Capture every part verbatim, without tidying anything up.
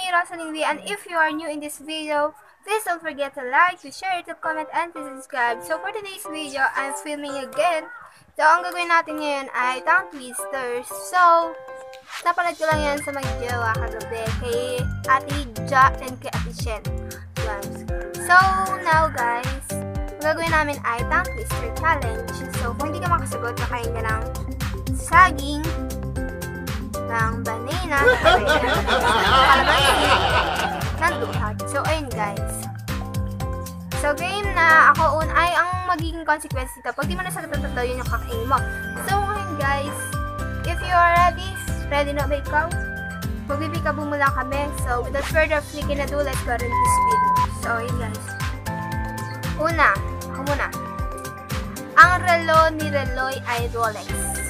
Rosalyn V, and if you are new in this video, please don't forget to like, to share, to comment, and to subscribe. So for today's video, I'm filming again. So ang gagawin natin ngayon ay tongue twisters. So, napalad ko lang yan sa mag-jowa kagabi kay Ate Ja and kay Ate Shen. So now guys, ang gagawin namin ay tongue twister challenge. So kung hindi ka makasagot, nakain ka ng saging, ng banana, kalamansi, ng duhat. So ayun guys. So game na, ako un ay ang magiging consequence dito. Pag di mo nasagot ang tatlo, yun yung kakain mo. So ngayon guys, if you are ready, ready na ba ikaw? Magbibigabo mo lang kami. So without further ado, na do, let's go into this video. So ayun guys. Una, ako muna. Ang relo ni Reloy ay Rolex.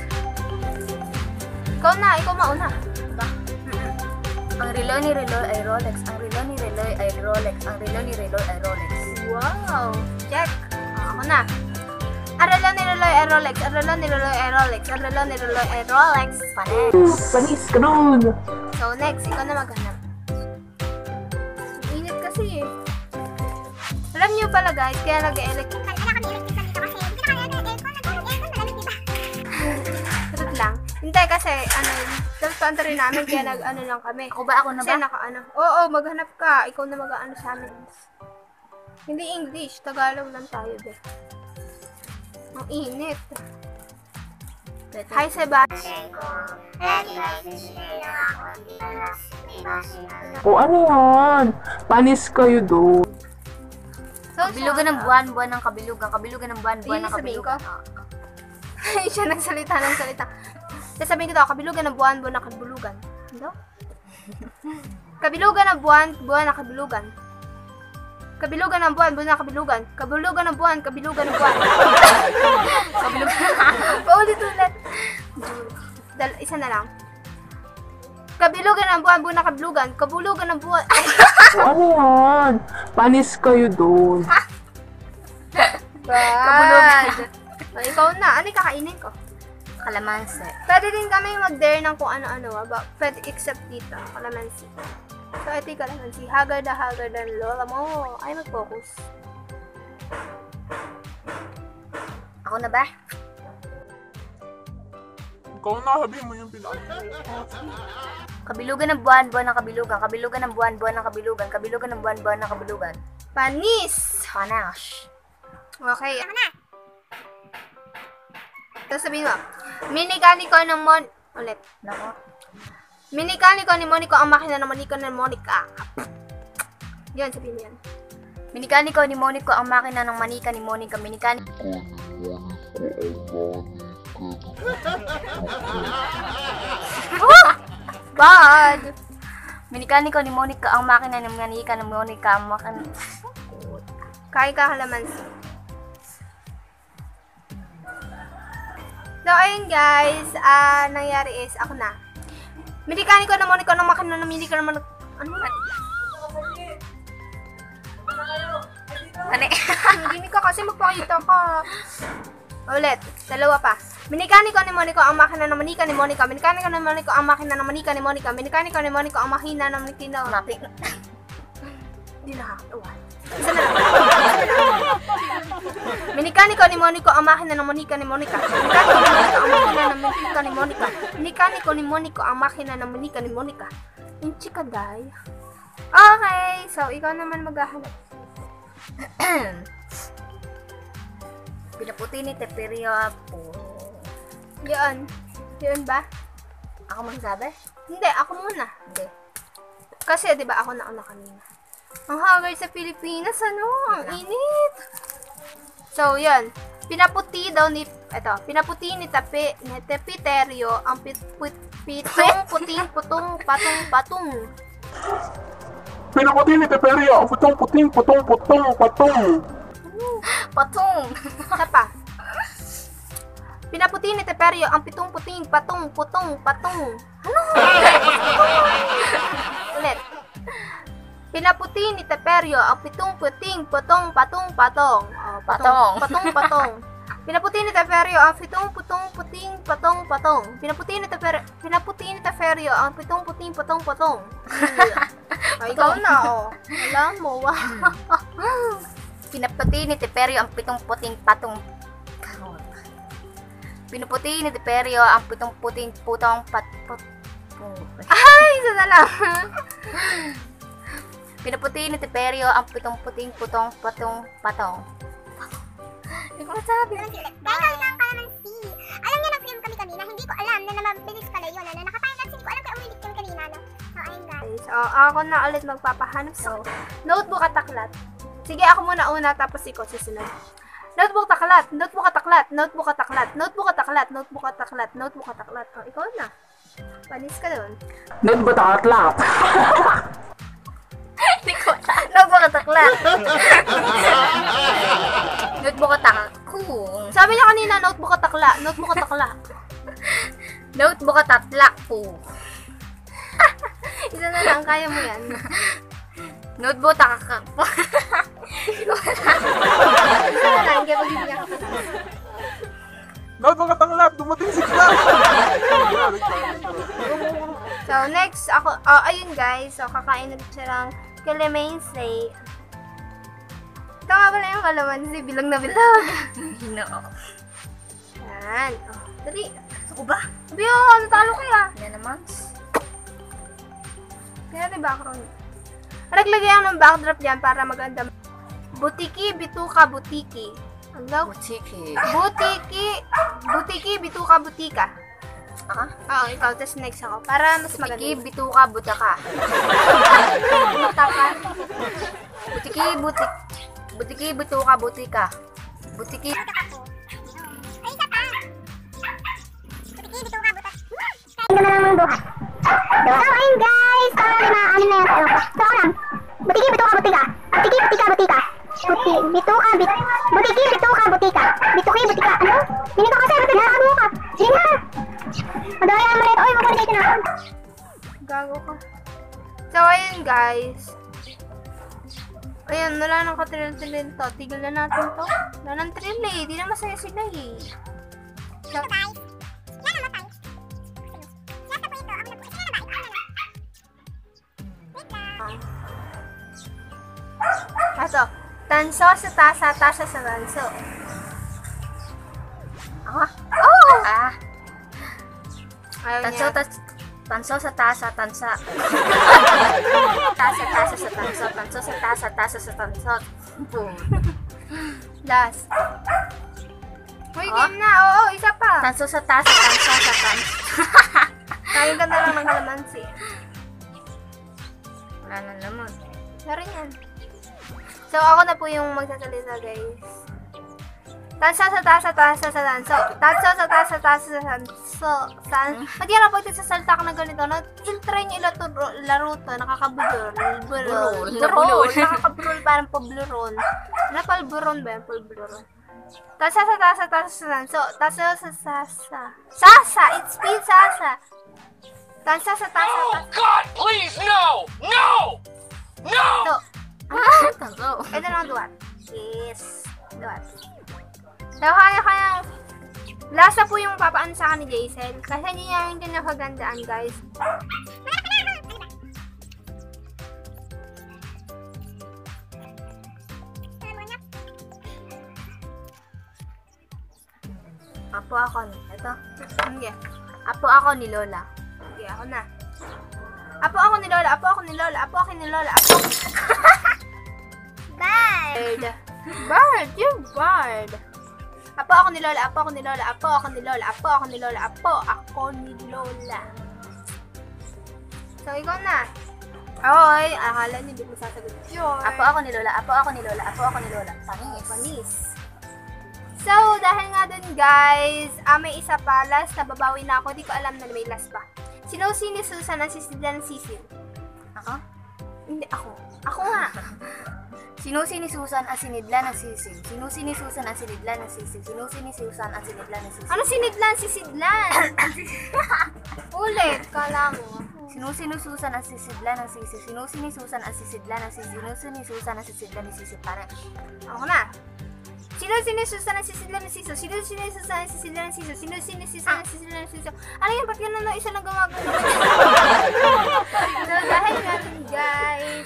Ikaw na, ikaw mauna. Diba? Ang relo ni Reloy ay Rolex. Ang relo ni Reloy ay Rolex. Ang relo ni Reloy ay Rolex. Wow! Check! Ako na. Ang relo ni Reloy ay Rolex. Ang relo ni Reloy ay Rolex. Ang relo ni Reloy ay Rolex. Panis! Panis ka nun! So next, ikaw na maghanap. Init kasi eh. Alam niyo pala guys, kaya nag-electric. Trut lang. Hindi kasi, ano, dapat rin namin, kaya nag-ano lang kami. Ako ba? Ako na ba? Kasi naka-ano. Oo, maghanap ka. Ikaw na mag-ano sa amin. Hindi English, Tagalog lang tayo, be. Ang init. Hi, Sebastian. O ano yan? Panis kayo doon. So, Kabilugan ng buwan, buwan ng kabilugan. Kabilugan ng buwan, buwan ng sabihin ko? kabilugan. Siya nagsalita ng salita. Sasabihin ko daw, kabilugan ng buwan, buwan ng kabulugan. Ano? Kabilugan ng buwan, buwan ng kabulugan. Kabilugan ng buwan, buwan ng kabilugan. Kabulugan ng buwan, kabilugan ng buwan. Kabilugan. Paulit-ulit. Dal isa na lang. Kabilugan ng buwan, buwan ng kabilugan. Kabulugan ng buwan. O ano yan? Panis kayo doon. Kabulugan. O, ikaw na. Ano yung kakainin ko? Kalamansi. Pwede din kami mag-dare ng kung ano-ano. About, pwede except dito. Kalamansi. So, ito yung kalamansi. Haggard na haggard ang lola mo. Ay, mag-focus. Ako na ba? Ikaw na, sabihin mo yung pinaka. Kabilugan ng buwan, buwan ng kabilugan. Kabilugan ng buwan, buwan ng kabilugan. Kabilugan ng buwan, buwan ng kabilugan. Panis! Panash. Okay. Ako na. Tapos sabihin mo, minikani ko ng mon... Ulit. Nako. Minikani ko ni Monico ang makina ng Monica ng Monica. Yan, sabihin mo yan. Minikani ko ni Monico ang makina ng manika ni Monica. Minikani Oh! Bad! Minikani ko ni Monica ang makina ng manika ni Monica. Ang makina... Kain ka kalamansi. So, ayun guys, ah, uh, nangyari is, ako na. Minikani ko na Monica ng makina ng Monica ng Monica. Ano? Ano? Hindi ka kasi magpakita ka. Ulit, dalawa pa. Minikani ko ni Monica ang makina ng Monica ni Monica. Minikani ko ni Monica ang makina ng Monica ni Monica. Minikani ko ni Monica ang makina ng Monica ng Monica. Hindi na ha. Isa na lang. Minikani ko ni Monica ang makina ng Monica ni Monica. Minikani ko ni Monica ang makina ng Monica ni Monica. Minikani ko ni Monica ang makina ng Monica ni Monica. Yung chikaday. Okay, so ikaw naman maghahanap. Pinaputi ni Teperio po. Yun. Yun ba? Ako magsasabi? Hindi, ako muna. Hindi. Kasi, di ba, ako na una kanina. Ang haggard sa Pilipinas, ano? Ang init. So, yun. Pinaputi daw ni, eto, pinaputi ni Tepe, ni Tepiterio ang pit, pit, pitong, puting, putong, patong, patong. Pinaputi ni Teperio, ang putong, puting, putong, putong, patong. Patong! Isa pa. Pinaputi ni Teperio ang pitong, puting, patong, putong, patong. Ano? Ulit. Pinaputi ni Teperio ang pitong, puting, putong, patong, patong. Oh, Patong. Patong, patong. Pinaputi ni Teferio ang pitong putong puting patong patong. Pinaputi ni Teferio, pinaputi ni Teferio ang pitong puting patong patong. Ay, ikaw na, oh. Alam mo, wow. Pinaputi ni Tiperio ang pitong puting patong... Pinuputi ni Tiperio ang pitong puting putong pat... pat Ay, isa na lang. Pinuputi ni Tiperio ang pitong puting putong patong patong. Hindi ko masabi. Dahil lang kalamansi. Alam niya nag-film kami kanina, hindi ko alam na namabilis pala yun. Ano, nakapayag ko alam kaya umilit yun kanina, no? So, ayun guys. So, ako na ulit magpapahanap sa notebook at aklat. Sige, ako muna una, tapos ikaw susunod. Notebook at aklat, notebook at aklat, notebook at aklat, notebook at aklat, notebook at aklat, notebook at aklat. Oh, ikaw na. Panis ka doon. Notebook at aklat. Hindi ko alam. Notebook at aklat. Notebook at aklat. Sabi niya kanina, notebook at akla, notebook at akla. Notebook at aklat po. Isa na lang, kaya mo yan. Notebook at aklat po. Isa na lang, kaya pag hindi ako. Notebook at aklat. Dumating si Clark. So, next, ako, oh, ayun guys. So, kakain ulit siya ng calamansi. Ito nga pala yung calamansi, bilang na bilang. No. Yan. Oh, dali. Ako ba? Sabi oh, natalo kaya. Yan naman. Kaya natin background. Naglagay ako ng backdrop dyan para maganda. Butiki, bituka, butiki. Ang daw? Butiki. Butiki, butiki, bituka, butika. Aha? Oo, ikaw. Tapos next ako. Para mas maganda. Butiki, bituka, butaka. Butaka. Butiki, butik. Butiki, bituka, butika. Butiki. Ay, isa pa. Butiki, dito ka, butas. Kain ka na lang ng buhat. So, ayun guys. Para na, ano na yan sa ko. So, ako lang. Butiki, bituka, butika. Butiki, butika, butika. Buti, bituka, bit. Butiki, bituka, butika. Bituki, butika. Ano? Hindi ko kasi, butika, nakakabuo ka. Sige na. Madaya naman ito. Uy, magkakita na ako. Gago ka. So, ayun guys. Ayun, wala nang katril-trilin to. Tigil na natin to. Wala nang trill eh. Di na masaya sila eh. So, Guys, yan naman tayo. Nasa po ito. Ako na po. Sige na ba? Ikaw na lang. Wait lang. ato. Tanso sa tasa, tasa sa tanso. Ako? Oh! Ah. Ayaw Tanso, niya. tas, tanso sa tasa, tansa. Tasa, tasa sa tanso. Tanso sa tasa, tasa sa tanso. Boom. Last. Uy, Oh? game na. Oo, isa pa. Tanso sa tasa, tanso sa tanso. Kain ka na lang ng kalamansi. Wala na naman. Meron yan. So, ako na po yung magsasalita, guys. Tanso sa tasa, tasa sa tanso. Tanso sa tasa, tasa sa tanso. San... Pag yan pag sasalta ka na ganito, no? Il-try nyo ila to, laro to. Nakakabulol. Bulol. Bulol. Nabulol. Nakakabulol, parang pabluron. Napalburon ba yan? Pabluron. Tasa sa tasa, tasa sa tanso. Tasa sa sasa. Sasa! It's speed sasa. Tansa sa tasa, Oh tasa. God, please, no! No! No! So, Tanso. ito lang duwat. Yes. Duwat. So, kaya kaya lasa po yung papaan sa akin ni Jaisel. Kasi hindi niya yung kinakagandaan, guys. Apo ako ni, ito. Hindi. Apo ako ni Lola. Hindi, ako na. Apo ako ni Lola, apo ako ni Lola, apo ako ni Lola, apo ako. Bye! Bird. Bird, you're bird. Apo ako ni Lola, apo ako ni Lola, apo ako ni Lola, apo ako ni Lola, apo ako ni Lola. So, ikaw na. Oy, akala niyo di mo sasagot yun. Apo ako ni Lola, apo ako ni Lola, apo ako ni Lola. Panis. Panis. So, dahil nga dun guys, ah, may isa pa, last na babawi na ako, di ko alam na may last pa. Sino si ni Susan ang sisidlan ng sisil? Ako? Hindi, ako. Ako nga. Sinusi ni Susan ang sinidla ng sisil. Sinusi ni Susan ang sinidla ng sisil. Sinusi ni Susan ang sinidla ng sisil. Ano sinidlan? Sisidlan. Ulit, kala mo. Sinusi ni Susan ang sisidla ng sisil. Sinusi ni Susan ang sisidla ng sisil. Sinusi ni Susan ang sisidla ng sisil. Para. Ako na. Sino sinususan ang sisidlan ng siso? Sino sinususan ang sisidlan ng siso? Sino sinususan ang sisidlan ng siso? Ano yan? Ba't ganun na isa lang gumagawa? So, dahil nga dun, guys,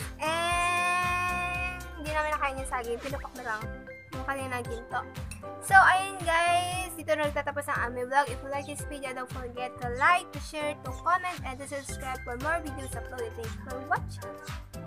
saging, pinupak na lang yung kanina ginto. So, ayun guys, dito na nagtatapos ang aming vlog. If you like this video, don't forget to like, to share, to comment, and to subscribe for more videos uploaded. Thanks for watching.